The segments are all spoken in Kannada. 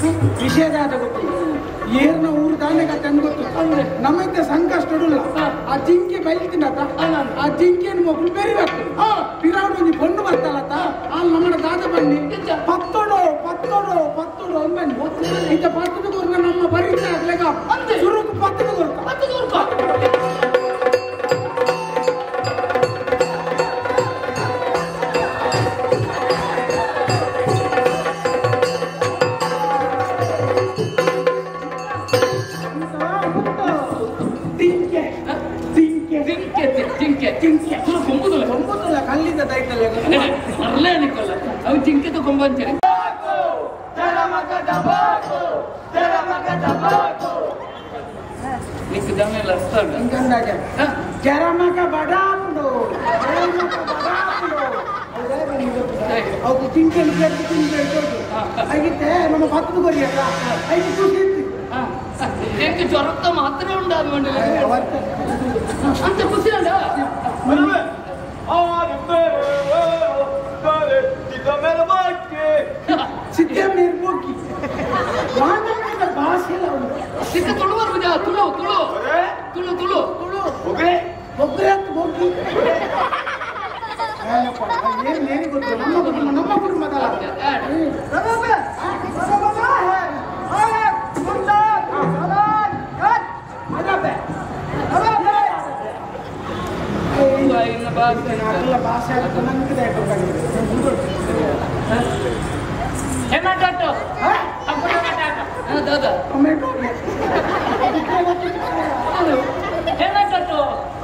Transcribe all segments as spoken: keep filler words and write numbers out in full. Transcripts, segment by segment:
ವಿಷಯದಾದ ಗೊತ್ತು ಏರ್ನ ಊರು ತಾನೇ ಕತೆ ಅಂತ ಗೊತ್ತು ನಮ್ಮಿಂದ ಸಂಕಷ್ಟಡುಲ್ಲ ಆ ಜಿಂಕೆ ಬೈಲ್ತಿನತ ಆ ಜಿಂಕೆಯನ್ನು ಮಕ್ಕಳು ಬೆರಿಬೇಕು ಪಿರಾವಣ ಒಂದು ಪೊಣ್ಣು ಬರ್ತಲ್ಲತ್ತ ಅಲ್ಲಿ ನಮ್ಮ ದಾದ ಬನ್ನಿ ಪತ್ತೋಡು ಪತ್ತೋಡು ಪತ್ತೋಡು ಅಂತ ಬನ್ನಿ ಇಂಥ ಪತ್ತದ ಕೊರ್ಗ ನಮ್ಮ ಪರಿಚಯ ಆಗ್ಲೇಕ ಸುರುಕು ಪತ್ತದ ಕೊರ್ಕ ಕಲ್ಲಿಂದ ದೈತಲ್ಲ ಅರ್ಲೇ ನಿಕ್ಕಲ್ಲ ಅವು ಜಿಂಕೆದು ಕೊಂಬಂಚರಿ నీకు దమ్మెల వస్తాడు ఇంకందాక జరమక బడాపుడు జరమక బడాపుడు ಅದು ಜಿಂಕೆನ ಕೆಟ್ಟ ತಿಂದು ಹೇಳ್ಕೊಡ್ತು ಹಾಗಿತ್ತೆ ನಮ್ಮ ಭಕ್ತರು ಬರಿಯಲ್ಲ ಐದು ಖುಷಿ ఏంటి జ్వరంతో మాత్రమే ఉండాలి అంత ఖుషి అండా ಸಿದ್ಧಾಂ ನಿರ್ಮೋಗಿ ಮಾನವನ ಭಾಷೆಲ್ಲ ಸಿದ್ಧ ತುಳುವರು ಬಿಡ ತುಳು ತುಳು ತುಳು ತುಳು ತುಳು ಒಗ್ರೆ ಒಗ್ರೆ ಅಂತ ಹೋಗಿ ಏನು ಏನು ಗೊತ್ತು ನಮ್ಮ ಕುಟುಂಬ ನಮ್ಮ ಕುಟುಂಬದಲ್ಲ ಭಾಷೆ ಟೊಮೆಟೊ ದಾದಾ ಟೊಮೆಟೊ ಟೊಮೆಟೊ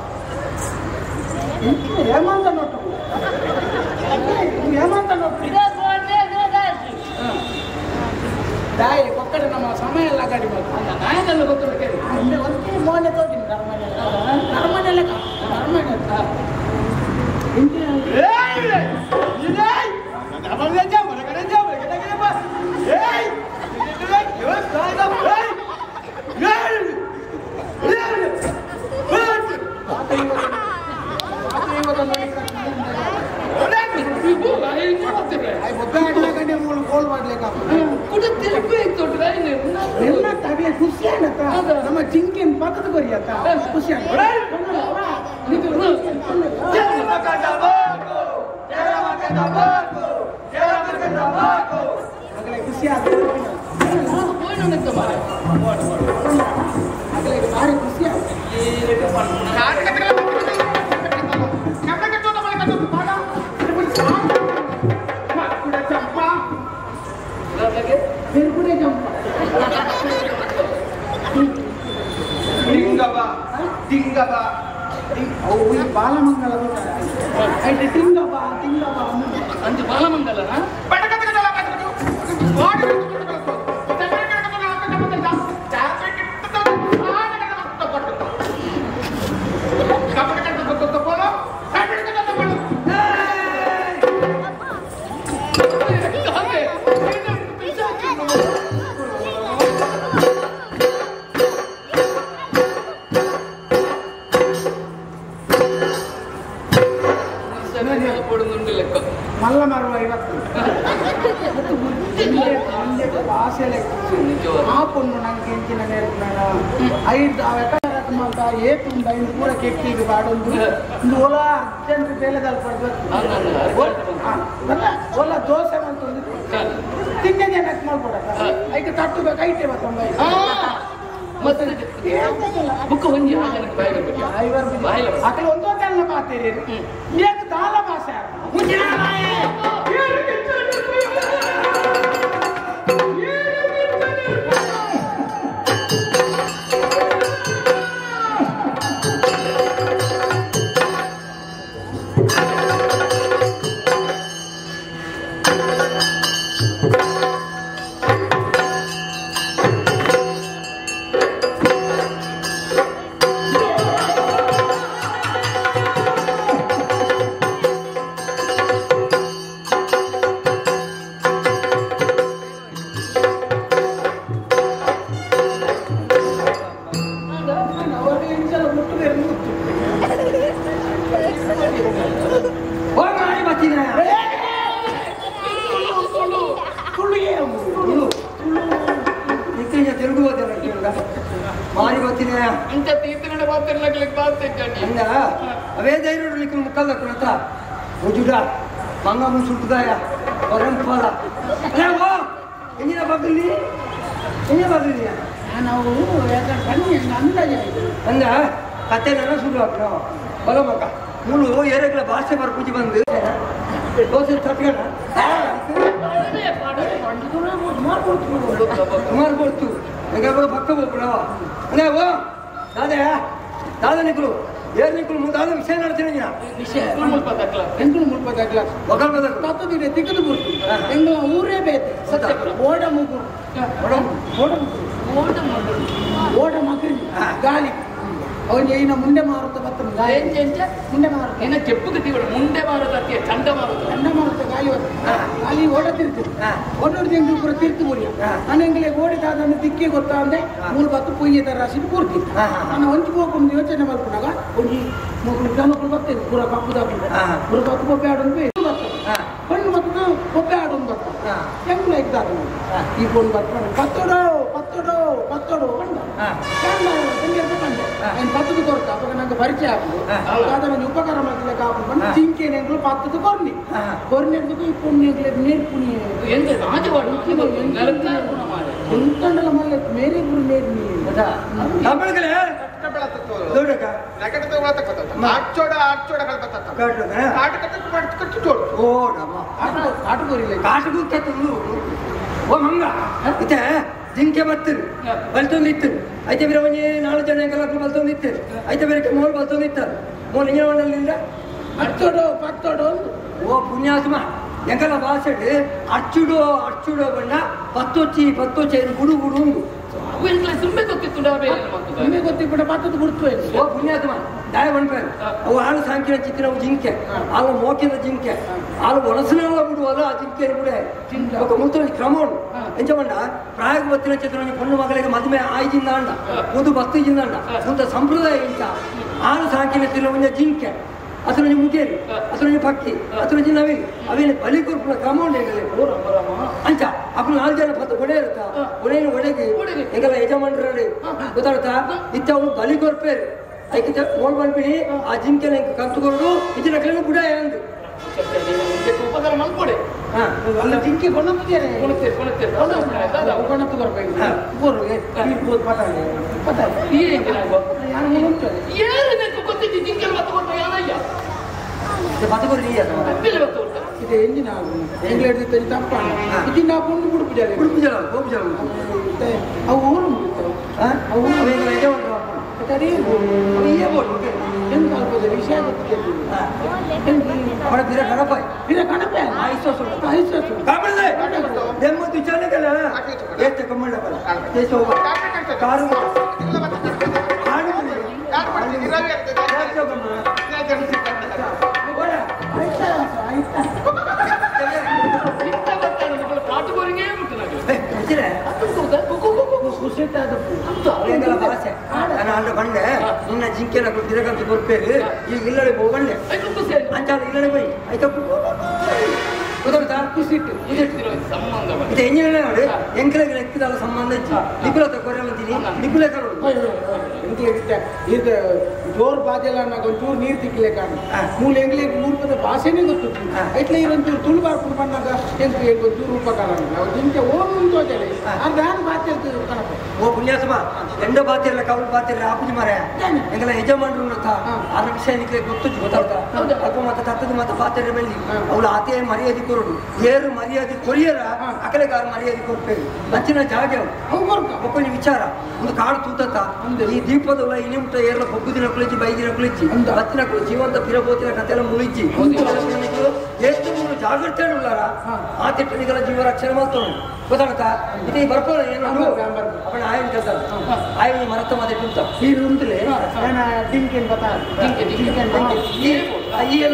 ಹೇಮಂತ ನೋಟು ಹೇಮಂತ ನೋಟು ದಾಯಿ ಒಕ್ಕಡೆ ನಮ್ಮ ಸಮಯ ಎಲ್ಲ ಗಾಡಿ ಮಾಡ್ತಾರೆ ನಾಯಕಲ್ಲ ಗೊತ್ತಿರಕ್ಕೆ ಒಂದು ಮೋನೆ ತೋಗಿನಿ ನರ್ಮನೆ ನರ್ಮನೆಲ್ಲ ನರ್ಮನೆ ಗೋಲ್ ಮಾಡ್ಲಿಕ್ಕೆ ಖುಷಿ ಆಗತ್ತ ನಮ್ಮ ಜಿಂಕೆನ್ ಪಕ್ಕದ ಬರಿಯತ್ತ ಖುಷಿ ಆಗ ಖುಷಿ ಆಗ ಭಾರಿ ಖುಷಿ ಆಗ ಬಿರ್ಗುಡೆ ಜಂಪ ಟಿಂಗಬ ಟಿಂಗಬ ಅವು ಈ ಬಾಲಮಂಗಲ ಐತೆ ಟಿಂಗಬ ಟಿಂಗಬ ಅಂದು ಬಾಲಮಂಗಲನಾ ಮಲ್ಲ ಮರುವ ಇವತ್ತು ಭಾಷೆ ಆ ಪೊಣ್ಣು ನಂಗೆ ಎಂಚಿನ ನೇರ್ಪುಣ ಐದು ಅವಕಾಶ ಏತುಂಡ ಇನ್ನು ಕೂಡ ಕೆಟ್ಟಿಗೆ ಬಾಡೊಂದು ಒಂದು ಓಲ ಅರ್ಜೆಂಟ್ ಬೇಲೆದಲ್ಲಿ ಪಡ್ಬೇಕು ಓಲ ದೋಸೆ ಅಂತಂದು ತಿಂಡಿ ಜನಕ್ಕೆ ಮಾಡ್ಕೊಡಕ್ಕ ಐದು ತಟ್ಟಬೇಕು ಐತೆ ಬತ್ತೊಂಬೈ ಮತ್ತೆ ಬುಕ್ಕ ಒಂಜಿ ಅక్కడ ಒಂದೊಂದೆಲ್ಲ ಮಾತೇರಿ ಈಗ ದಾಲ ಭಾಷೆ ಅಂಚ ತೀರ್ಥಗಡೆ ಮಾತಿರ್ಲಿಕ್ಕೆ ಬಾರ್ತಿದ್ದೆ ಅಂದ ಅವೇ ಧೈರ್ಯ ಮುಕ್ಕಲ್ಲ ಕುಣತ ರುಜುಡ ಮಂಗ ಮುಸುಡ್ದಾಯ ಹೊರಂಪಾಲ ಎಂಜಿನ ಬಗ್ಲಿ ಎಂಜಿನ ಬಗ್ಲಿ ನಾವು ಯಾಕಂದ್ರೆ ಬನ್ನಿ ಅಂದಾಜ ಅಂದ ಕತೆ ನನ್ನ ಶುರು ಆಗ್ರ ಬಲ ಮಗ ಮೂಳು ಏರೆಗಳ ಭಾಷೆ ಬರ್ಪೂಜಿ ಬಂದು ದೋಸೆ ತಟ್ಕಣ ಮಾಡ್ಕೊಡ್ತು ಈಗ ಪಕ್ಕ ಹೋಗ್ಬಿಡವ ಅದೇ ಓ ದಾದೆ ದಾದ ನಿಕ್ಕಳು ಏರ್ ನಿಕ್ಕಳು ಮುಂದಾದ ವಿಷಯ ನಡ್ತೀನಿ ವಿಷಯ ಎಂಟು ಮುಲ್ಪದಾಗ್ಲ ತತ್ತದಿದೆ ತಿಕ್ಕದು ಬಿಡ್ತು ಎಂಗಳ ಊರೇ ಬೇತೆ ಸತ್ಯ ಓಡ ಮುಗುರು ಓಡ ಓಡ ಮುಗುರು ಓಡ ಮಗರಿ ಗಾಳಿ ಅವನಿಗೆ ಇನ್ನು ಮುಂದೆ ಮಾರುತ್ತ ಬರ್ತಾನೆ ಮುಂದೆ ಮಾರುತ್ತ ಏನ ಕೆಪ್ಪು ಕಟ್ಟಿಗಳು ಮುಂದೆ ಮಾರುತ್ತ ಚಂಡ ಮಾರುತ್ತ ಚಂಡ ಮಾರುತ್ತ ಗಾಳಿ ಗಾಳಿ ಓಡ ತಿರ್ತಿರು ಓಡೋಡಿ ಎಂಟು ಪೂರ ತಿರ್ತು ಮುರಿಯ ನಾನು ಎಂಗ್ಲೆ ಓಡಿದಾದನ್ನು ದಿಕ್ಕಿ ಗೊತ್ತಾ ಅಂದ್ರೆ ಮೂರು ಬತ್ತು ಪುಯ್ಯ ತರ ರಾಶಿ ಪೂರ್ತಿ ನಾನು ಹೊಂಚಿ ಹೋಗ್ಕೊಂಡು ಯೋಚನೆ ಮಾಡ್ಕೊಂಡಾಗ ಒಂದು ಮಕ್ಕಳು ಗಮಕ್ಕಳು ಬರ್ತೇನೆ ಪೂರ ಕಪ್ಪುದಾಗ ಪೂರ ಬತ್ತು ಬೊಬ್ಬೆ ಆಡೋದು ಬರ್ತದೆ ಹಣ್ಣು ಬರ್ತದೆ ಬೊಬ್ಬೆ ಆಡೋದು ಬರ್ತದೆ ಎಂಗ್ಲ ಇದ್ದಾಗ ಈ ಕೊಂಡು ಬರ್ತಾನೆ ಪತ್ತೋಡು ಪತ್ತೋಡು ಪತ್ತೋಡು ಕಂಡ ಕಂಡೆ ఆయన పద్ధతి కొరత అప్పుడు నాకు పరిచయం కాదని ఉపకారం అయితే కాకుండా జింకే నెంగులు పద్ధతి కొన్ని కొన్నిందుకు ఇప్పుడు నేను నేర్పుని ఎంత రాజవాడు ఎంతండల మళ్ళీ మేరే గురు నేర్పి కదా తప్పడకలే దొడక ನಗಡದ ಒಳತ ಕತ ಆಚೋಡ ಆಚೋಡ ಕಲ್ಪತ ಕಾಟು ಕಾಟ ಕತ ಕಟ್ಟ ಕಟ್ಟ ಚೋಡು ಓ ನಮ ಕಾಟು ಕಾಟು ಕೊರಿಲ್ಲ ಕಾಟು ಕೆತ್ತು ಓ ಮಂಗ ಇತೆ ಜಿಂಕೆ ಬರ್ತೀರಿ ಬಲ್ತೊಂದಿತ್ತು ಐತೆ ಬೇರೆ ಒಂಜಿ ನಾಲ್ಕು ಜನ ಕಲಕು ಬಲ್ತೊಂದಿತ್ತು ಐತೆ ಬೇರೆ ಮೋಲ್ ಬಲ್ತೊಂದಿತ್ತಾರೆ ಮೋಲ್ ಇಂಜಿನ ಮಂಡಲಿಂದ ಅಚ್ಚೋಡು ಪತ್ತೋಡು ಓ ಪುಣ್ಯಾತ್ಮ ಎಂಕಲ ಭಾಷೆಡ್ ಅಚ್ಚುಡು ಅಚ್ಚುಡು ಬಣ್ಣ ಪತ್ತೊಚ್ಚಿ ಪತ್ತೊಚ್ಚಿ ಐದು ಗುಡು ಗುಡು ಉಂಡು ಸುಮ್ಮನೆ ಗೊತ್ತಿತ್ತು ನಿಮಗೆ ಗೊತ್ತಿಬಿಟ್ಟ ಪತ್ತದ ಬಿಡ್ತು ಓ ಪುಣ್ಯಾತ್ಮ ದಯ ಬಂಡ್ರೆ ಅವು ಹಾಲು ಸಾಂಕಿನ ಚಿತ್ರ ಅವು ಜಿಂಕೆ ಹಾಲು ಮೋಕಿನ ಜಿಂಕೆ ಹಾಲು ಒಣಸನೆಲ್ಲ ಬಿಡುವಲ್ಲ ಆ ಜಿಂಕೆ ಬಿಡೆ ఒక ಮೂತ್ರ ಕ್ರಮ ಉಂಡು ಎಂಚಮಂಡ ಪ್ರಾಯಕ್ಕೆ ಬತ್ತಿನ ಚಿತ್ರ ಪೊಣ್ಣು ಮಗಳಿಗೆ ಮದುವೆ ಆಯ್ಜಿಂದ ಅಂಡ ಮುದು ಬತ್ತಿಜಿಂದ ಅಂಡ ಮುಂತ ಸಂಪ್ರದಾಯ ಇಂಚ ಹಾಲು ಸಾಂಕಿನ ತಿನ್ನ ಮುಂದೆ ಜಿಂಕೆ ಅದ್ರ ಮುಗೇರಿ ಅದ್ರ ಪಕ್ಕಿ ಅದ್ರ ನವಿಲಿ ಅವೇನು ಬಲಿ ಕೊರ್ಪುನ ಕ್ರಮ ಉಂಡು ಹೆಂಗಲೇ ಅಂಚ ಅಪ್ಪನ ನಾಲ್ಕು ಜನ ಪತ್ತು ಒಡೆ ಇರುತ್ತಾ ಒಡೆಯನ್ನು ಒಡೆಗೆ ಹೆಂಗಲ್ಲ ಯಜಮಾನ್ರಿ ಗೊತ್ತಾಗುತ್ತಾ ಇತ್ತ ಅವನು ಬಲಿ ಕೊರ್ಪೇರು ಐಕೆ ಓಡ್ ಬಂದ್ಬಿಡಿ ಆ ಜಿಂಕೆನ ಕಲ್ತುಕೊಂಡು ಇದ್ರ ಕಡೆ ಬುಡ ಅಂದು ಉಪಕಾರ ಮಾಡ್ಕೊಡಿ ಅಲ್ಲ ಜಿಂಕೆ ಕೊಂಡೊಂದಿದ್ದಾರೆ ಕೊಡುತ್ತೇವೆ ಕೊಡುತ್ತೇವೆ ಕೊಂಡೊಂದು ಬರ್ಬೇಕು ಪತಾಳೆ ಪತಾಳೆ ಈ ರೀತಿ ನಾವು ಯಾರು ಉಂಟು ಏನು ಗೊತ್ತಿದ್ದು ಜಿಂಕೆ ಮತ್ತೊಂದು ಯಾರಯ್ಯ ಪತ್ತುಕೊರಿ ನೀ ಇದು ಎಂಜಿನ ಎಂಗ್ಲೇಡ್ ತಪ್ಪ ಇದು ನಾ ಪುಂಡು ಬಿಡುಪಿದ್ದಾರೆ ಬಿಡುಪುಜಲ ಗೋಪುಜಲ ಅವು ಊರು ಮುಗಿತಾವೆ ಅವು ಯಜಮಾನ್ರು ಎಂತ ಅಲ್ಪದ ವಿಷಯ ಗೊತ್ತಿಲ್ಲ ಅವರ ಬಿರ ಕಣಪಾಯ್ ಬಿರ ಕಣಪಾಯ್ ಐಸೋ ಸುಳ್ಳು ಐಸೋ ಸುಳ್ಳು ಕಾಮಣದೆ ನೆಮ್ಮದಿ ಚಾಲಕಲ್ಲ ಏತೆ ಕಮ್ಮಣ್ಣ ಬಲ ದೇಶ ಹೋಗ ಕಾರು ಕಾರು ಕಾಡು ಇರಾವೆ ಇರ್ತದೆ ಯಾಕೆ ಕಮ್ಮಣ್ಣ ಆಯ್ತಾ ಆಯ್ತಾ ಕಾಟುಗೋರಿಗೆ ಮುಟ್ಟು ಭಾಷೆ ನಾನು ಅಂಡ ಬಂಡೆ ನಿನ್ನ ಜಿಂಕೆನ ತಿರಗಂತ ಬರ್ಪೇರು ಈಗ ಇಲ್ಲಡೆ ಹೋಗಂಡೆ ಅಂಚಾಲ ಇಲ್ಲಡೆ ಬೈ ಆಯ್ತಾ ಗೊತ್ತಾಗುತ್ತಾ ಕುಸಿಟ್ಟು ಸಂಬಂಧ ಇದು ಎಂಜಿನ ನೋಡಿ ಎಂಕಲೆಗೆ ಎಕ್ಕಿದಲ್ಲ ಸಂಬಂಧ ಇಚ್ಚಿ ನಿಗುಲತ ಕೊರೆಯಂತೀನಿ ನಿಗುಲೆ ಕರೋಡು ಈಗ ಜೋರ್ ಬಾಜೆಲ್ಲ ಅನ್ನೋ ಒಂಚೂರು ನೀರು ತಿಕ್ಕಲೆ ಕಾರಣ ಮೂಲ ಎಂಗ್ಲಿಗೆ ಮೂರ್ಪದ ಭಾಷೆನೇ ಗೊತ್ತಿತ್ತು ಐಟ್ಲೆ ಇರೊಂಚೂರು ತುಳು ಬಾರ್ಕೊಂಡು ಬಂದಾಗ ಎಂತ ಒಂಚೂರು ಉಪಕಾರ ನಾವು ಜಿಂಕೆ ಓಮ್ ಮುಂತೋಜಲೆ ಅದು ನಾನು ಬಾಚೆ ಕಣಪ್ಪ ಓ ಪುಣ್ಯಾತ್ಮ ಎಂಡ ಬಾತಿರಲ್ಲ ಕೌಲ್ ಬಾತಿರಲ್ಲ ಆಪುಜಿ ಮಾರ ಎಂಗಲ ಯಜಮಾನ್ರು ಆ ವಿಷಯ ನಿಕ್ಲೆ ಗೊತ್ತು ಗೊತ್ತಾಗ್ತಾ ಅಲ್ಪ ಮತ್ತೆ ತತ್ತದ ಮತ್ತೆ ಪಾತ್ರೆ ಬೆಳ್ಳಿ ಅವಳು ಆತೆ ಮರ್ಯಾದೆ ಕೊರಡು ಏರು ಮರ್ಯಾದೆ ಕೊರಿಯರ ಅಕಲೆಗಾರ ಮರ್ಯಾದೆ ಕೊಡ್ತೇವೆ ನಚ್ಚಿನ ಜಾಗ ಒಕ್ಕಲಿ ವಿಚಾರ ಒಂದು ಕಾಡು ತೂತತ್ತ ಈ ದೀಪದ ಇನಿಮುಟ ಏರ್ಲ ಬೊಗ್ಗುದಿನ ಕುಳಿಚಿ ಬೈದಿನ ಕುಳಿಚಿ ಹತ್ತಿನ ಕುಳಿ ಜೀವಂತ ಪಿರಬೋತಿನ ಕಥೆಲ್ಲ ಮುಳಿಚಿ ಎಷ್ಟು ಮೂರು ಜಾಗ್ರತೆ ಉಳ್ಳಾರ ಆ ತಿಟ್ಟನಿಗಳ ಜೀವ ರಕ್ಷಣೆ ಮಾಡ್ತಾನೆ ಗೊತ್ತಾಗುತ್ತಾ ಇದು ಬರ್ಕೊಳ್ಳ ಏನು ಅವನ ಆಯ್ನ ಕಸ ಆಯ್ನ ಮರತ್ತ ಮತ್ತೆ ಕುಂತ ನೀರು ಉಂಟಲೆ ಡಿಂಕೆನ್ ಬತ್ತಾ ಜಿಂಕೆ ಜಿಂಕೆ ಈ ಏನು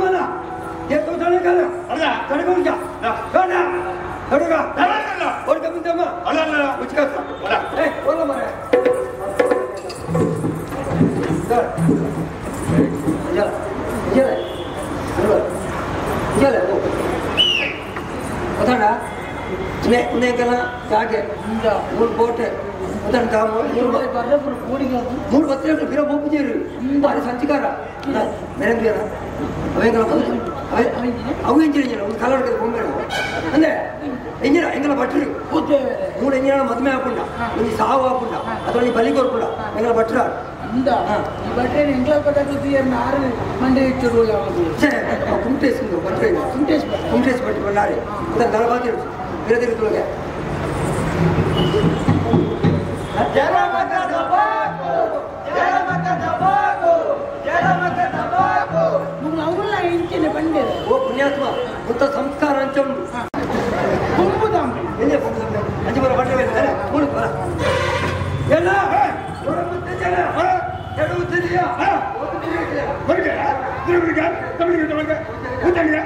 ಅಲ್ಲ ಎಷ್ಟು ತಲೆ ಕಾಲ ಅಲ್ಲ ತಡೆಗೊಂಡ ಬೇಡ ತಡೆಗ ಅಲ್ಲ ಹೊರಗೆ ಬಂದಮ್ಮ ಅಲ್ಲ ಅಲ್ಲ ಉಚ್ಕಾಸ ಅಲ್ಲ ಏ ಹೋಗ ಮರೆ ಜಲ ಜಲ ಜಲ ಗೊತ್ತಾಡ ಉನ್ನೇಕಲ್ಲ ಜಾಗೆ ಮೂರು ಬೋಟೆ ಗೊತ್ತಾಡ ಮೂರು ಮೂರು ಬತ್ತೆ ಬಿರ ಮೂಪುಜೇರು ಬಾರಿ ಸಂಚಿಕಾರ ಮೆರಂಗಿಯರ ಅವೆಂಗಲ ಅವೇ ಅವು ಎಂಜಿನ ಒಂದು ಕಾಲ ಹೊಡೆದ ಬೊಂಬೆ ಅಂದ್ರೆ ಎಂಜಿನ ಎಂಗಲ ಭಟ್ರು ಮೂರು ಎಂಜಿನ ಮದುವೆ ಹಾಕೊಂಡ ಒಂದು ಸಾವು ಹಾಕೊಂಡ ಅದರಲ್ಲಿ ಬಲಿ ಕೊರ್ಕೊಂಡ ಎಂಗಲ ಭಟ್ರ ಬಟ್ಟೆ ಎಂಗ್ಲ ಪದಾರ್ಥ ಆರು ಮಂಡೆ ಇಟ್ಟರು ಕುಂಟೇಸ್ ಭಟ್ರೆ ಕುಂಟೇಶ್ ಕುಂಟೇಶ್ ಭಟ್ ಬಂಡಾರಿ ಅದನ್ನು ನಲಬಾತಿ ಬಿರದಿರುತ್ತೊಳಗೆ ಅವಳ ಇಂಚಿನ ಬಂಡೆ ಓ ಪುಣ್ಯಾತ್ಮ ಮುತ್ತ ಸಂಸ್ಕಾರ ಅಂಚ ಉಂಟು ಕುಂಬುದಾಂಬೆ ಎಲ್ಲೇ ಅಂಚೆ ಬರ ಭಟ್ರೆ ಮೂರು ಬರ ಎಲ್ಲ ಜನ ಕೆಡುತ್ತಿದೆಯಾ ಹೊರಗೆ ತಿರುಗಿಗೆ ತಮಿಳಿಗೆ ತಮಿಳಿಗೆ ಕೂತಂಗಿಗೆ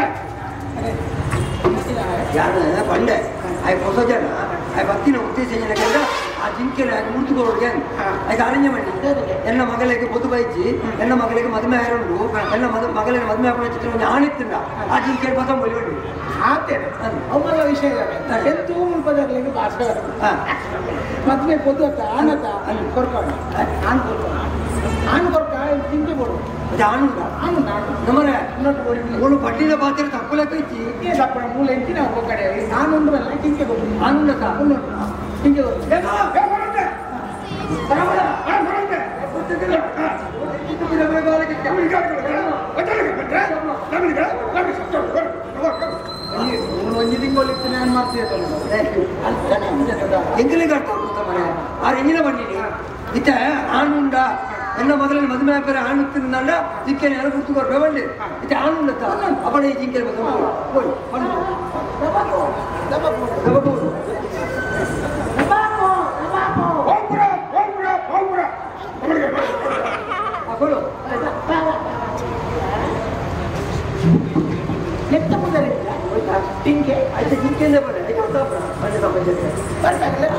ಯಾರು ಬಂಡೆ ಆಯ್ ಹೊಸ ಜನ ಆಯ್ ಭಕ್ತಿನ ಉದ್ದೇಶ ಜನಕ್ಕೆಲ್ಲ ಆ ಜಿಂಕೆನ ಮುಡ್ತುಕೊಳ್ಳೋರಿಗೆ ಆಯ್ತು ಅರಣ್ಯ ಮಾಡಿ ಎನ್ನ ಮಗಳಿಗೆ ಬೊದ್ದು ಬೈಚಿ ಎನ್ನ ಮಗಳಿಗೆ ಮದುವೆ ಆಯರುಂಡು ಎನ್ನ ಮದ ಮಗಳಿಗೆ ಮದುವೆ ಹಾಕೊಂಡ ಚಿತ್ರ ಆಣಿತ್ತಿಂದ ಆ ಜಿಂಕೆ ಬಸ ಮೊಲಿಬಂಡು ಆತೇನೆ ಅವಲ್ಲ ವಿಷಯ ಎಂತೂ ಮುಲ್ಪದಾಗಲಿಗೆ ಭಾಷೆ ಮದುವೆ పొద్దుత ಆನತ ಕೊರ್ಕೊಂಡು ಆನ್ ಕೊರ್ಕೊಂಡು ಆನ್ ಕೊರ್ಕ ಜಿಂಕೆ ಬೋಡು ಆನುಂಡ ಆನು ನಮ್ಮನೆ ಮೂಳು ಪಟ್ಟಿನ ಪಾತ್ರೆ ತಪ್ಪಲೆ ಕೈಚಿ ಈ ಸಪ್ಪಣ ಮೂಲ ಎಂಟಿನ ಒಬ್ಬ ಕಡೆ ಆನುಂಡ್ರಲ್ಲ ಜಿಂಕೆ ಬೋಡು ಆನುಂಡ ಜಿಂಕೆ ಬೋಡು ಒಂಜಿ ತಿಂಗಳಿತ್ತು ನಾನು ಮಾಡ್ತೀವಿ ಎಂಗಲೇ ಕಟ್ತಾ ಮನೆ ಆ ಎಂಗಿನ ಬಂದಿನಿ ಇತ್ತ ಆನುಂಡ ಎನ್ನ ಮೊದಲನೇ ಮದುವೆ ಹಾಕರೆ ಆಣುತ್ತಿಂದ ಚಿಕ್ಕನ ಎಲ್ಲ ಗುರ್ತು ಬೆವಂಡಿ ಇತ್ತ ಆನುಂಡ ಅಪ್ಪಣ ಈ ಜಿಂಕೆ ಎತ್ತ ಮುದರೆ ಜಿಂಕೆ ಆಯ್ತು ಜಿಂಕೆಯಿಂದ ಬನ್ನಿ ಬರ್ತಾಗಲ್ಲ